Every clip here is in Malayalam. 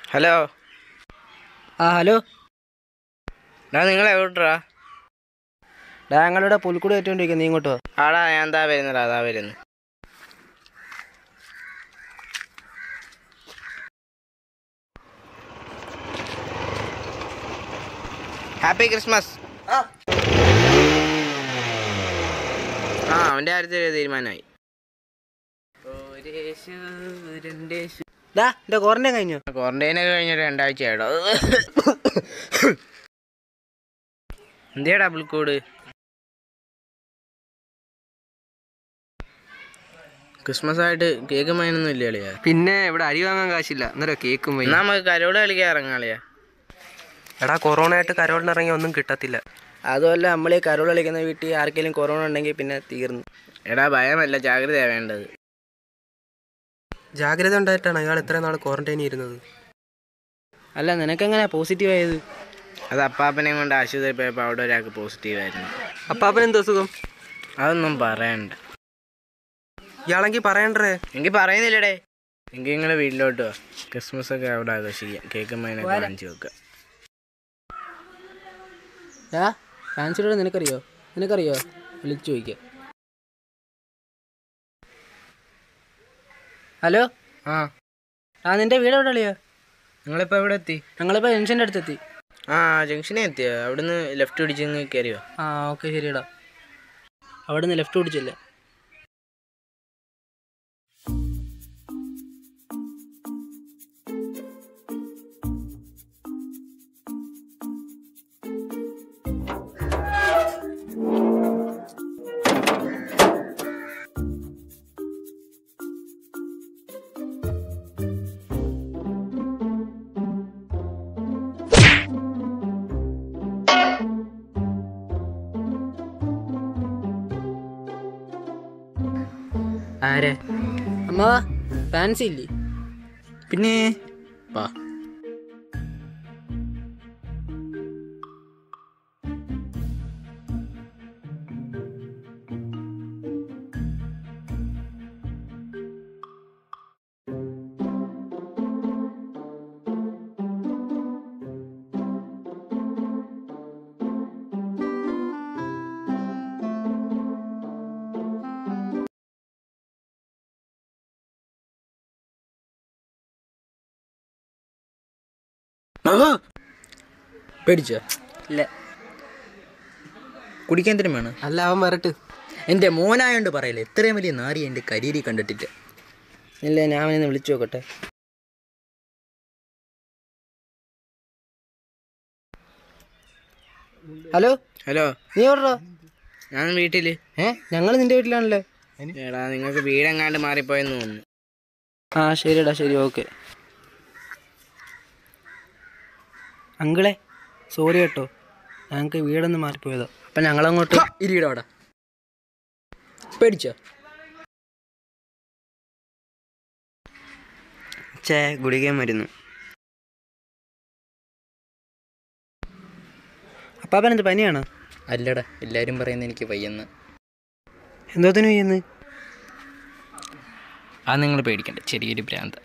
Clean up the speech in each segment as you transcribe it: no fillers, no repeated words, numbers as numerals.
ഹലോ. ഹലോ. നിങ്ങൾ എവിടാ? ഞങ്ങളിവിടെ പുൽക്കൂട് കയറ്റിക്കൊണ്ടിരിക്കുന്നു. നീ ഇങ്ങോട്ടോ? ആടാ ഞാൻ എന്താ വരുന്നടാ, അതാ വരുന്നു. Happy Christmas. അവൻ്റെ കാര്യത്തിൽ തീരുമാനമായി. എന്റെ ക്വാറന്റൈൻ കഴിഞ്ഞു. ക്വാറന്റൈനൊക്കെ കഴിഞ്ഞിട്ട് 2 ആഴ്ചയായിട്ടോ. എന്തിയാ പുൽക്കൂട്? ക്രിസ്മസ് ആയിട്ട് കേക്ക് മൈനൊന്നും ഇല്ല കളിയാ. പിന്നെ ഇവിടെ അരി വാങ്ങാൻ കാശില്ല, അന്നേരം കേക്കും പോയി. നമുക്ക് കരോട് കളിക്കാൻ ഇറങ്ങാളിയാ. എടാ കൊറോണ ആയിട്ട് കരോളിന് ഇറങ്ങി ഒന്നും കിട്ടത്തില്ല. അതുമല്ല നമ്മൾ ഈ കരോൾ കളിക്കുന്ന വീട്ടിൽ ആർക്കെങ്കിലും കൊറോണ ഉണ്ടെങ്കിൽ പിന്നെ തീർന്നു. എടാ ഭയമല്ല, ജാഗ്രതയാണ് വേണ്ടത്. ജാഗ്രത ഉണ്ടായിട്ടാണ് അയാൾ ഇത്രയും നാൾ ക്വാറന്റൈനിൽ ഇരുന്നത്. അല്ല നിനക്കെങ്ങനെയാ പോസിറ്റീവ് ആയത്? അത് അപ്പാപ്പനെയും കൊണ്ട് ആശുപത്രി പോയപ്പോൾ അവിടെ ഒരാൾക്ക് പോസിറ്റീവായിരുന്നു. അപ്പാപ്പൻ എന്തോ സുഖം? അതൊന്നും പറയണ്ട. ഇയാളെങ്കിൽ പറയണ്ടേ? എങ്കിൽ പറയുന്നില്ലടേ. എങ്കിൽ നിങ്ങൾ വീട്ടിലോട്ട് വാ, ക്രിസ്മസ് ഒക്കെ അവിടെ ആഘോഷിക്കാം. കേക്ക് മൈനൊക്കെ വാങ്ങിച്ചു വെക്കുക. ഫാൻസിയോട് നിനക്കറിയോ? വിളിച്ചു ചോദിക്കാം. ഹലോ. നിന്റെ വീട് എവിടെ കളിയാ? നിങ്ങളിപ്പോൾ എവിടെ എത്തി? ഞങ്ങളിപ്പോൾ ജംഗ്ഷൻ്റെ അടുത്തെത്തി. ജംഗ്ഷനിൽ എത്തിയോ? അവിടുന്ന് ലെഫ്റ്റ് പിടിച്ച് കയറിയോ? ഓക്കെ ശരിയടാ. അവിടുന്ന് ലെഫ്റ്റ് പിടിച്ചില്ല. ആരെ? അമ്മ ഫാൻസി ഇല്ലേ? പിന്നെ വാ. പേടിച്ചോ? ഇല്ല. കുടിക്കാൻ എന്തിനും വേണം? അല്ല അവൻ വരട്ട്. എൻ്റെ മോനായോണ്ട് പറയല്ലേ, ഇത്രയും വലിയ നാരി എൻ്റെ കരിയറി കണ്ടിട്ടില്ല. ഇല്ല, ഞാൻ അവനെ വിളിച്ചു നോക്കട്ടെ. ഹലോ. നീ എവിടെടാ? ഞാൻ വീട്ടിൽ. ഞങ്ങൾ നിന്റെ വീട്ടിലാണല്ലോ. എടാ നിങ്ങൾക്ക് വീടെങ്ങാണ്ട് മാറിപ്പോയെന്ന് തോന്നുന്നു. ശരിടാ, ശരി, ഓക്കെ. അങ്കിളെ സോറി കേട്ടോ, ഞങ്ങൾക്ക് വീടൊന്ന് മാറിപ്പോയതാ. അപ്പം ഞങ്ങളങ്ങോട്ട് ഇരിക്കടവിടെ. പേടിച്ചോ? ഗുളികയും മരുന്നു. അപ്പാപ്പനെന്ത് പനിയാണോ? അല്ലടാ, എല്ലാവരും പറയുന്നത് എനിക്ക് വയ്യെന്ന്. എന്തോത്തിന് വയ്യെന്ന്? നിങ്ങൾ പേടിക്കണ്ട, ചെറിയൊരു ഭ്രാന്ത്.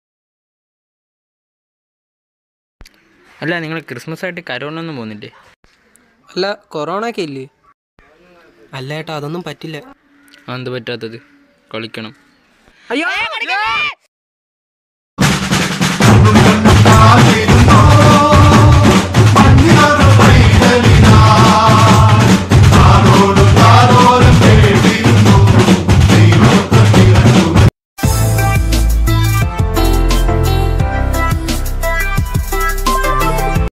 അല്ല നിങ്ങൾ ക്രിസ്മസ് ആയിട്ട് കരോളിനൊന്നും പോകുന്നില്ലേ? അല്ല കൊറോണ ഒക്കെ ഇല്ലേ? അല്ല ഏട്ടാ, അതൊന്നും പറ്റില്ല. എന്ത് പറ്റാത്തത്? കളിക്കണം. അയ്യോ